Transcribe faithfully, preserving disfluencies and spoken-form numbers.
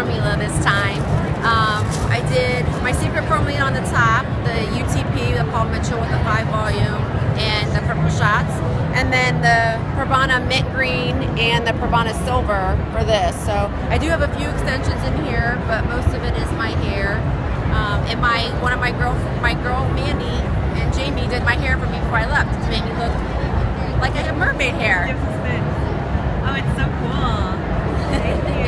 formula this time. Um, I did my secret formula on the top, the U T P, the Paul Mitchell with the five volume and the purple shots, and then the Pravana mint green and the Pravana silver for this. So I do have a few extensions in here, but most of it is my hair. Um, and my one of my girl, my girl Mandy and Jamie did my hair for me before I left to make me look like I have mermaid hair. Oh, it's so cool. Thank you.